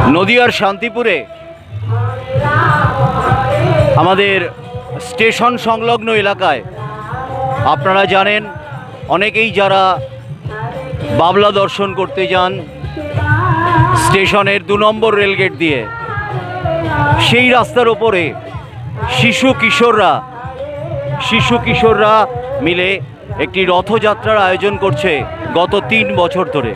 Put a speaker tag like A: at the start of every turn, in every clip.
A: নদিয়ার শান্তিপুরে আমাদের স্টেশন সংলগ্ন এলাকায় আপনারা জানেন অনেকেই যারা বাবলা দর্শন করতে যান স্টেশনের 2 নম্বর রেলগেট দিয়ে, সেই রাস্তার ওপরে শিশু কিশোররা মিলে একটি রথযাত্রার আয়োজন করছে গত 3 বছর ধরে।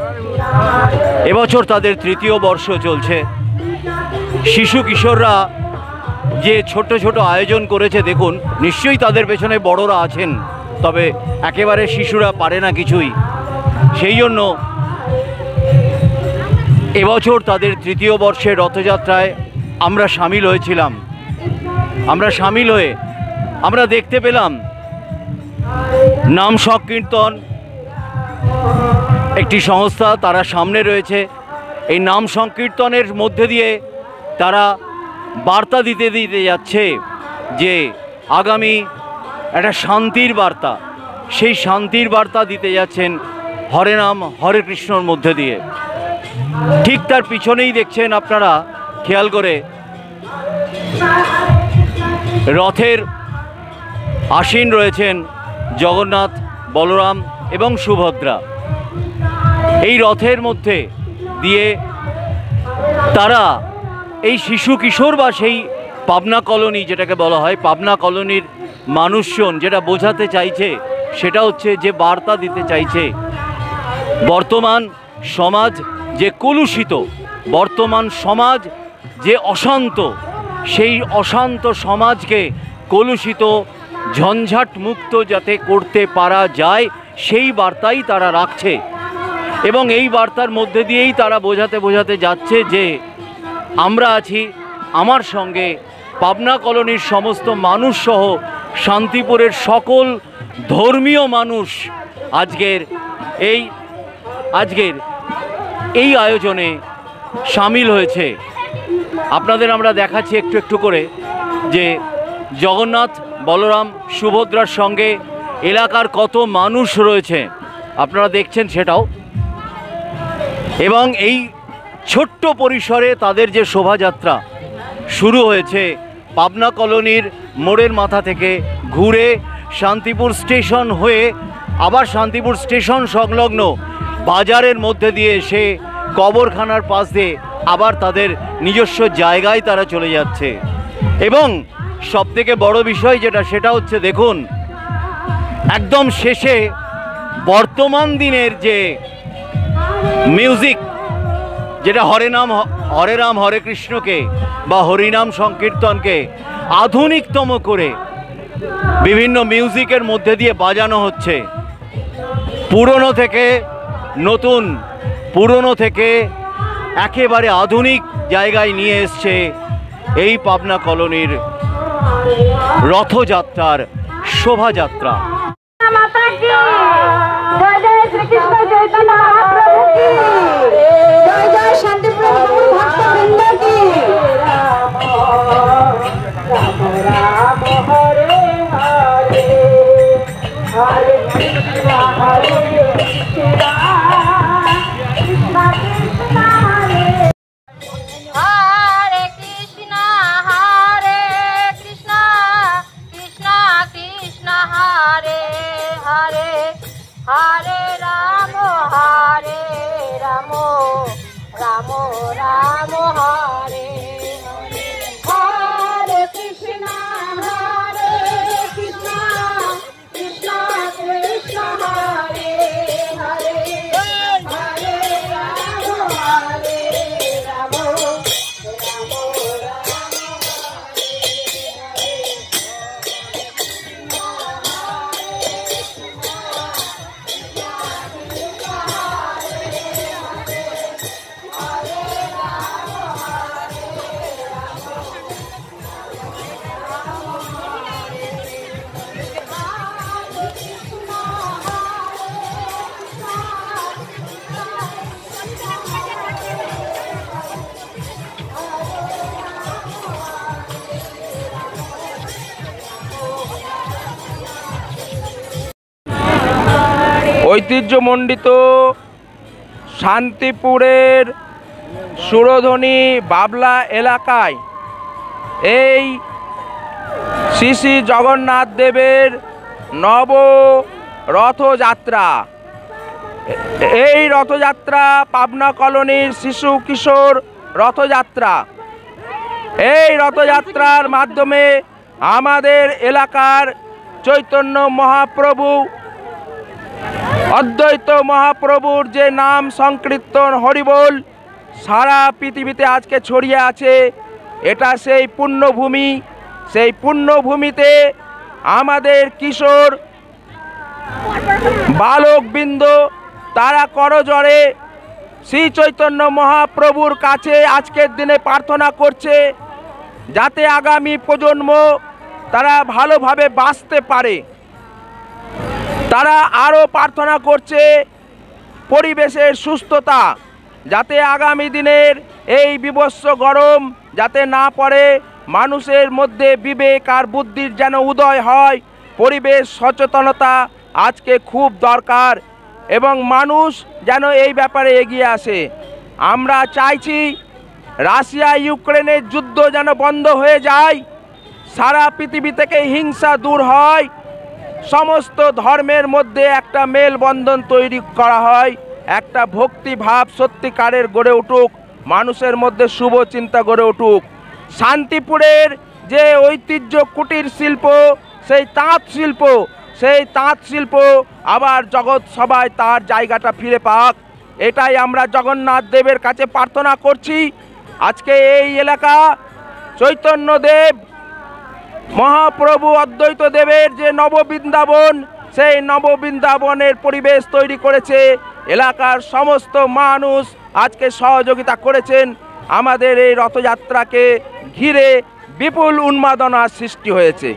A: এবছর তাদের 3য় বর্ষ চলছে। শিশু কিশোররা যে ছোট ছোট আয়োজন করেছে দেখুন, নিশ্চয়ই তাদের পেছনে বড়রা আছেন, তবে একেবারে শিশুরা পারে না কিছুই। সেই জন্য এবছর তাদের 3য় বর্ষের রথযাত্রায় আমরা সামিল হয়েছিলাম। আমরা দেখতে পেলাম নাম সংকীর্তন একটি সংস্থা, তারা সামনে রয়েছে। এই নাম সংকীর্তনের মধ্যে দিয়ে তারা বার্তা দিতে যাচ্ছে যে আগামী একটা শান্তির বার্তা, সেই শান্তির বার্তা দিতে যাচ্ছেন হরে নাম হরে কৃষ্ণর মধ্যে দিয়ে। ঠিক তার পিছনেই দেখছেন আপনারা খেয়াল করে রথের আসীন রয়েছেন জগন্নাথ, বলরাম এবং সুভদ্রা। এই রথের মধ্যে দিয়ে তারা এই শিশু কিশোর বা সেই পাবনা কলোনি, যেটাকে বলা হয় পাবনা কলোনির মানুষজন যেটা বোঝাতে চাইছে সেটা হচ্ছে, যে বার্তা দিতে চাইছে, বর্তমান সমাজ যে কলুষিত, বর্তমান সমাজ যে অশান্ত, সেই অশান্ত সমাজকে কলুষিত ঝঞ্ঝাট মুক্ত যাতে করতে পারা যায় সেই বার্তাই তারা রাখছে। এবং এই বার্তার মধ্যে দিয়েই তারা বোঝাতে যাচ্ছে যে আমরা আছি, আমার সঙ্গে পাবনা কলোনির সমস্ত মানুষ সহ শান্তিপুরের সকল ধর্মীয় মানুষ আজকের এই আয়োজনে সামিল হয়েছে। আপনাদের আমরা দেখাচ্ছি একটু করে যে জগন্নাথ, বলরাম, সুভদ্রার সঙ্গে এলাকার কত মানুষ রয়েছে, আপনারা দেখছেন সেটাও। এবং এই ছোট্ট পরিসরে তাদের যে শোভাযাত্রা শুরু হয়েছে পাবনা কলোনির মোড়ের মাথা থেকে ঘুরে শান্তিপুর স্টেশন হয়ে আবার শান্তিপুর স্টেশন সংলগ্ন বাজারের মধ্যে দিয়ে এসে কবরখানার পাশ দিয়ে আবার তাদের নিজস্ব জায়গায় তারা চলে যাচ্ছে। এবং সবথেকে বড় বিষয় সেটা হচ্ছে, দেখুন একদম শেষে বর্তমান দিনের যে মিউজিক, যেটা হরে রাম হরে কৃষ্ণকে বা হরিনাম সংকীর্তনকে আধুনিকতম করে বিভিন্ন মিউজিকের মধ্যে দিয়ে বাজানো হচ্ছে। পুরনো থেকে নতুন, পুরনো থেকে একেবারে আধুনিক জায়গায় নিয়ে এসছে এই পাবনা কলোনির রথযাত্রার শোভাযাত্রা।
B: ঐতিহ্যমণ্ডিত শান্তিপুরের সুরধনী বাবলা এলাকায় এই শ্রী শ্রী জগন্নাথ দেবের নব রথযাত্রা। এই রথযাত্রা পাবনা কলোনির শিশু কিশোর রথযাত্রা। এই রথযাত্রার মাধ্যমে আমাদের এলাকার চৈতন্য মহাপ্রভু, অদ্বৈত মহাপ্রভুর যে নাম সংকীর্তন হরিবোল সারা পৃথিবীতে আজকে ছড়িয়ে আছে। এটা সেই পুণ্যভূমি। সেই পুণ্যভূমিতে আমাদের কিশোর বালকবৃন্দ তারা করজোড়ে শ্রী চৈতন্য মহাপ্রভুর কাছে আজকের দিনে প্রার্থনা করছে যাতে আগামী প্রজন্ম তারা ভালোভাবে বাঁচতে পারে। তারা আরও প্রার্থনা করছে পরিবেশের সুস্থতা, যাতে আগামী দিনের এই বীভৎস গরম যাতে না পড়ে, মানুষের মধ্যে বিবেক আর বুদ্ধির যেন উদয় হয়। পরিবেশ সচেতনতা আজকে খুব দরকার এবং মানুষ যেন এই ব্যাপারে এগিয়ে আসে। আমরা চাইছি রাশিয়া ইউক্রেনের যুদ্ধ যেন বন্ধ হয়ে যায়, সারা পৃথিবী থেকে হিংসা দূর হয়, সমস্ত ধর্মের মধ্যে একটা মেলবন্ধন তৈরি করা হয়, একটা ভক্তিভাব সত্যিকারের গড়ে উঠুক, মানুষের মধ্যে শুভ চিন্তা গড়ে উঠুক। শান্তিপুরের যে ঐতিহ্য কুটির শিল্প, সেই তাঁত শিল্প আবার জগৎ সবাই তার জায়গাটা ফিরে পাক, এটাই আমরা জগন্নাথ দেবের কাছে প্রার্থনা করছি। আজকে এই এলাকা চৈতন্যদেব মহাপ্রভু অদ্বৈত দেবের যে নববৃন্দাবন, সেই নববৃন্দাবনের পরিবেশ তৈরি করেছে। এলাকার সমস্ত মানুষ আজকে সহযোগিতা করেছেন। আমাদের এই রথযাত্রাকে ঘিরে বিপুল উন্মাদনার সৃষ্টি হয়েছে।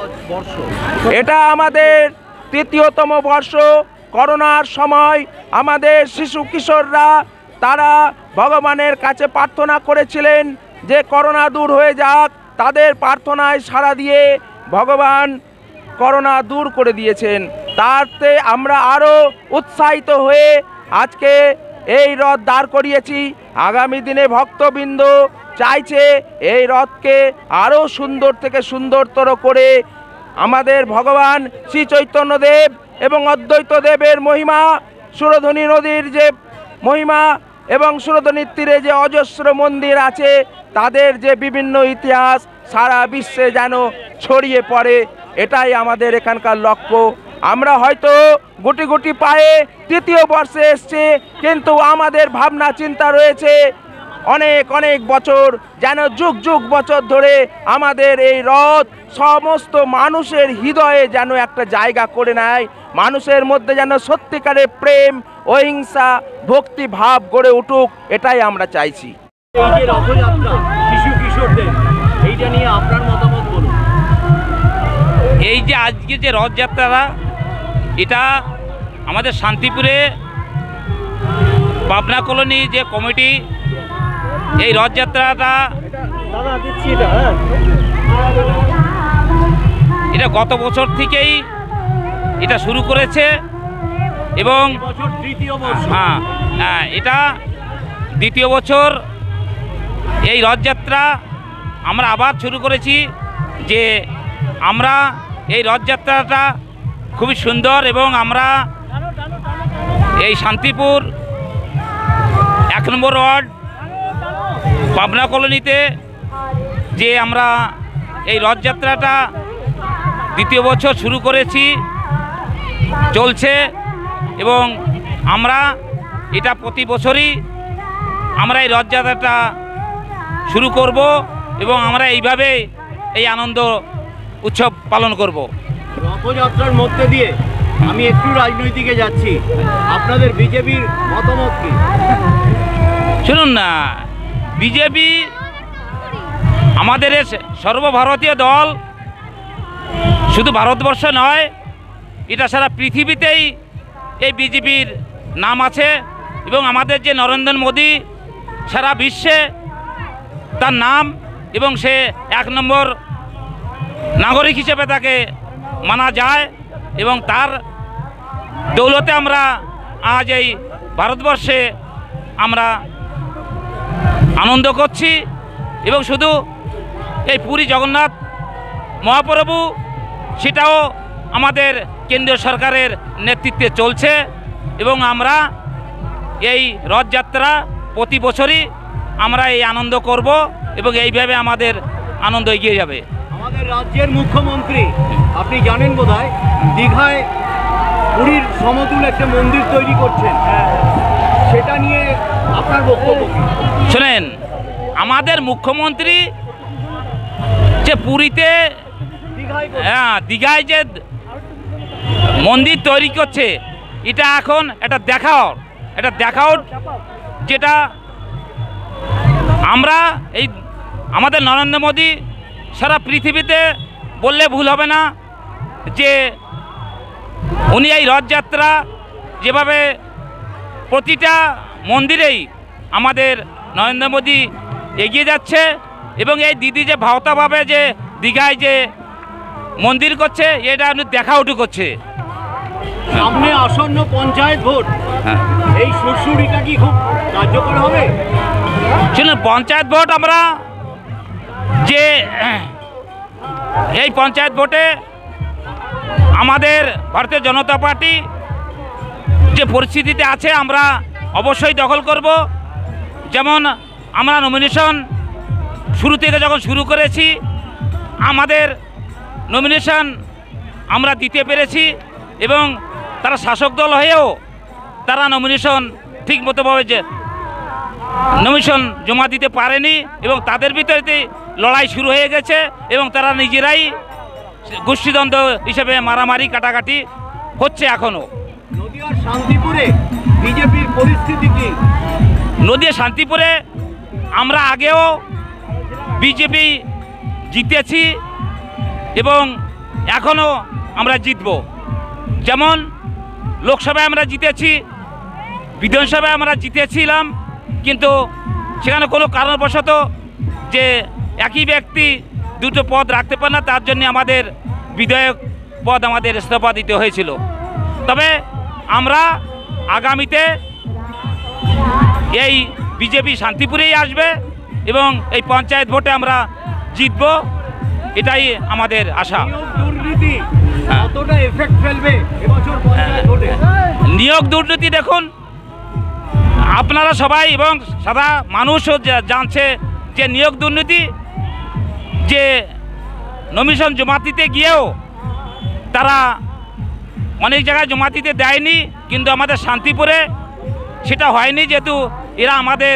B: এটা আমাদের তৃতীয়তম বর্ষ। করোনার সময় আমাদের শিশু কিশোররা তারা ভগবানের কাছে প্রার্থনা করেছিলেন যে করোনা দূর হয়ে যাক। তাদের প্রার্থনায় সাড়া দিয়ে ভগবান করোনা দূর করে দিয়েছেন। তাতে আমরা আরও উৎসাহিত হয়ে আজকে এই রথ দাঁড় করিয়েছি। আগামী দিনে ভক্তবৃন্দ চাইছে এই রথকে আরও সুন্দর থেকে সুন্দরতর করে আমাদের ভগবান শ্রী চৈতন্যদেব এবং অদ্বৈত দেবের মহিমা, সুরধনী নদীর যে মহিমা এবং সুরধনীর তীরে যে অজস্র মন্দির আছে, তাদের যে বিভিন্ন ইতিহাস সারা বিশ্বে যেন ছড়িয়ে পড়ে, এটাই আমাদের এখানকার লক্ষ্য। আমরা হয়তো গুটি গুটি পায়ে তৃতীয় বর্ষে এসছে, কিন্তু আমাদের ভাবনা চিন্তা রয়েছে অনেক অনেক বছর, যেন যুগ যুগ বছর ধরে আমাদের এই রথ সমস্ত মানুষের হৃদয়ে যেন একটা জায়গা করে নেয়, মানুষের মধ্যে যেন সত্যিকারের প্রেম, অহিংসা, ভক্তি ভাব গড়ে উঠুক, এটাই আমরা চাইছি।
A: এই যে রথযাত্রা শিশু কিশোরদের, এইটা নিয়ে আপনার মতামত বলুন।
C: এই যে আজকে যে রথযাত্রা, এটা আমাদের শান্তিপুরে পাবনা কলোনি যে কমিটি এই রথযাত্রাটা এটা গত বছর থেকেই এটা শুরু করেছে এবং হ্যাঁ এটা দ্বিতীয় বছর এই রথযাত্রা আমরা আবার শুরু করেছি। যে আমরা এই রথযাত্রাটা খুবই সুন্দর এবং আমরা এই শান্তিপুর 1 নম্বর ওয়ার্ড পাবনা কলোনিতে যে আমরা এই রথযাত্রাটা দ্বিতীয় বছর শুরু করেছি, চলছে এবং আমরা এটা প্রতি বছরই আমরা এই রথযাত্রাটা শুরু করব এবং আমরা এইভাবে এই আনন্দ উৎসব পালন করব।
A: রথযাত্রার মধ্যে দিয়ে আমি একটু রাজনৈতিকে যাচ্ছি, আপনাদের বিজেপির মতামত কি?
C: শুনুন না, বিজেপি আমাদের সর্বভারতীয় দল, শুধু ভারতবর্ষ নয়, এটা সারা পৃথিবীতেই এই বিজেপির নাম আছে এবং আমাদের যে নরেন্দ্র মোদী সারা বিশ্বে তার নাম এবং সে 1 নম্বর নাগরিক হিসেবে তাকে মানা যায় এবং তার দৌলতে আমরা আজ এই ভারতবর্ষে আমরা আনন্দ করছি। এবং শুধু এই পুরী জগন্নাথ মহাপ্রভু সেটাও আমাদের কেন্দ্রীয় সরকারের নেতৃত্বে চলছে এবং আমরা এই রথযাত্রা প্রতি বছরই আমরা এই আনন্দ করব এবং এইভাবে আমাদের আনন্দ এগিয়ে যাবে।
A: আমাদের রাজ্যের মুখ্যমন্ত্রী আপনি জানেন বোধহয় দীঘায় পুরীর সমতুল একটা মন্দির তৈরি করছেন, সেটা নিয়ে আপনার বক্তব্য কি?
C: শোনেন, আমাদের মুখ্যমন্ত্রী যে পুরীতে দীঘায় যে মন্দির তৈরি করছে এটা এখন এটা দেখাও যেটা আমরা এই আমাদের নরেন্দ্র মোদী সারা পৃথিবীতে বললে ভুল হবে না যে উনি এই রথযাত্রা যেভাবে প্রতিটা মন্দিরেই আমাদের নরেন্দ্র মোদী এগিয়ে যাচ্ছে এবং এই দিদি যে ভাওতাভাবে যে দীঘায় যে মন্দির করছে এটা আপনি দেখাউটু করছে।
A: সামনে আসন্ন পঞ্চায়েত ভোট, এই সুরসুরিটা কি খুব কার্যকর হবে?
C: শুনুন, পঞ্চায়েত ভোট আমরা যে এই পঞ্চায়েত ভোটে আমাদের ভারতীয় জনতা পার্টি যে পরিস্থিতিতে আছে আমরা অবশ্যই দখল করব। যেমন আমরা নমিনেশন শুরু থেকে যখন শুরু করেছি আমাদের নমিনেশন আমরা দিতে পেরেছি এবং তারা শাসক দল হয়েও তারা নমিনেশন ঠিক মতোভাবে যে নমিনেশন জমা দিতে পারেনি এবং তাদের ভিতরে লড়াই শুরু হয়ে গেছে এবং তারা নিজেরাই গোষ্ঠীদ্বন্দ্ব হিসেবে মারামারি কাটাকাটি হচ্ছে এখনও।
A: নদিয়ার শান্তিপুরে বিজেপির পরিস্থিতি কি?
C: নদিয়া শান্তিপুরে আমরা আগেও বিজেপি জিতেছি এবং এখনও আমরা জিতব। যেমন লোকসভায় আমরা জিতেছি, বিধানসভায় আমরা জিতেছিলাম, কিন্তু সেখানে কোনো কারণবশত যে একই ব্যক্তি দুটো পদ রাখতে পারে না, তার জন্য আমাদের বিধায়ক পদ আমাদের ইস্তফা দিতে হয়েছিল। তবে আমরা আগামীতে এই বিজেপি শান্তিপুরেই আসবে এবং এই পঞ্চায়েত ভোটে আমরা জিতব, এটাই আমাদের আশা।
A: দুর্নীতি কতটা এফেক্ট ফেলবে এবছর পঞ্চায়েত ভোটে?
C: নিয়োগ দুর্নীতি দেখুন, আপনারা সবাই এবং সাদা মানুষও জানছে যে নিয়োগ দুর্নীতি যে নমিনেশন জমা দিতে গিয়েও তারা অনেক জায়গায় জমা দিতে দেয়নি, কিন্তু আমাদের শান্তিপুরে সেটা হয়নি, যেহেতু এরা আমাদের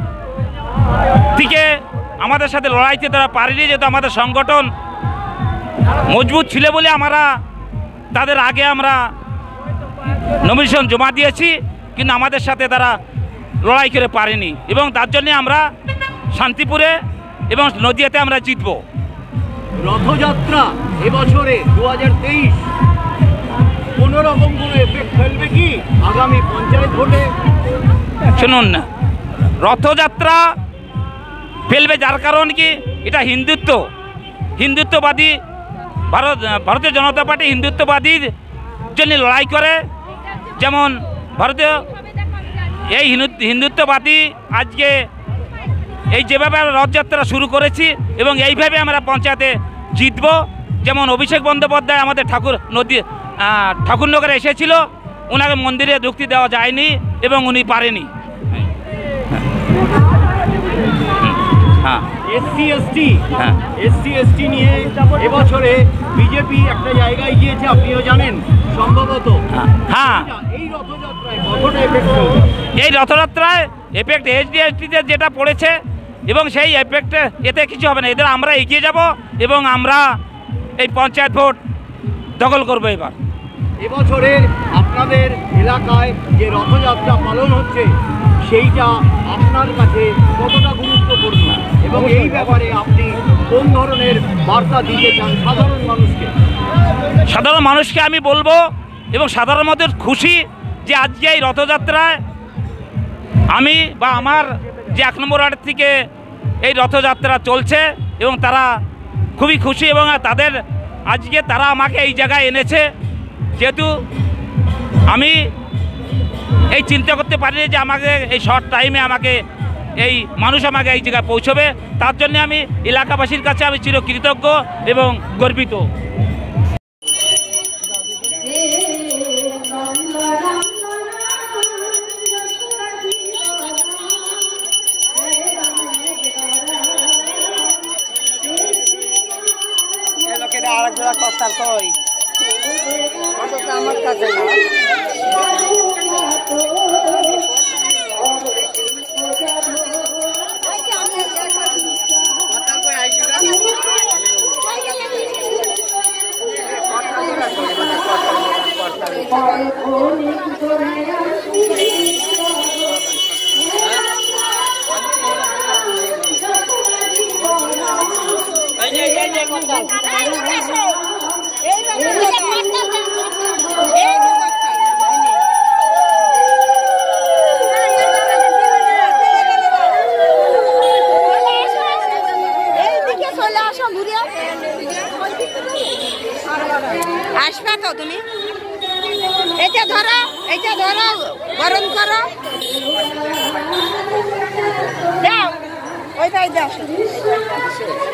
C: থেকে আমাদের সাথে লড়াইতে তারা পারেনি, যেহেতু আমাদের সংগঠন মজবুত ছিল বলে আমরা তাদের আগে আমরা নমিনেশন জমা দিয়েছি, কিন্তু আমাদের সাথে তারা লড়াই করে পারেনি এবং তার জন্যে আমরা শান্তিপুরে এবং নদিয়াতে আমরা জিতব।
A: রথযাত্রা এবছরে 2023 কোনো রকম কোনো এফেক্ট ফেলবে কি আগামী পঞ্চায়েত ভোটে?
C: শুনুন না, রথযাত্রা ফেলবে যার কারণ কি এটা হিন্দুত্ববাদী ভারতীয় জনতা পার্টি হিন্দুত্ববাদীর জন্য লড়াই করে। যেমন ভারতীয় এই হিন্দুত্ববাদী আজকে এই যেভাবে আমরা রথযাত্রা শুরু করেছি এবং এইভাবে আমরা পঞ্চায়েতে জিতব। যেমন অভিষেক বন্দ্যোপাধ্যায় আমাদের ঠাকুরনগরে এসেছিল, ওনাকে মন্দিরে ঢুকতে দেওয়া যায়নি এবং উনি পারেনি।
A: এসসি এসটি নিয়ে এবছরে বিজেপি একটা জায়গায় গিয়েছে, আপনিও জানেন সম্ভবত।
C: হ্যাঁ,
A: এই
C: রথযাত্রায় এফেক্ট এসডি/এসটিতে যেটা পড়েছে এবং সেই এফেক্টে এতে কিছু হবে না, এদের আমরা এগিয়ে যাব এবং আমরা এই পঞ্চায়েত ভোট দখল করবো।
A: এবছরের আপনাদের এলাকায় যে রথযাত্রা পালন হচ্ছে সেইটা আপনার কাছে কতটা গুরুত্বপূর্ণ এবং এই ব্যাপারে আপনি কোন ধরনের বার্তা দিতে চান
C: সাধারণ মানুষকে? আমি বলবো এবং সাধারণ মানুষ খুশি যে আজকে এই রথযাত্রায় আমি বা আমার যে 1 নম্বর ওয়ার্ড থেকে এই রথযাত্রা চলছে এবং তারা খুবই খুশি এবং তাদের আজকে তারা আমাকে এই জায়গায় এনেছে, যেহেতু আমি এই চিন্তা করতে পারিনি যে আমাকে এই শর্ট টাইমে আমাকে এই মানুষ আমাকে এই জায়গায় পৌঁছবে। তার জন্য আমি এলাকাবাসীর কাছে আমি চিরকৃতজ্ঞ এবং গর্বিত।
D: আমার কাছে আসবে তো তুমি, এটা ধরো গরম করো, দাও ওইটাই দাও।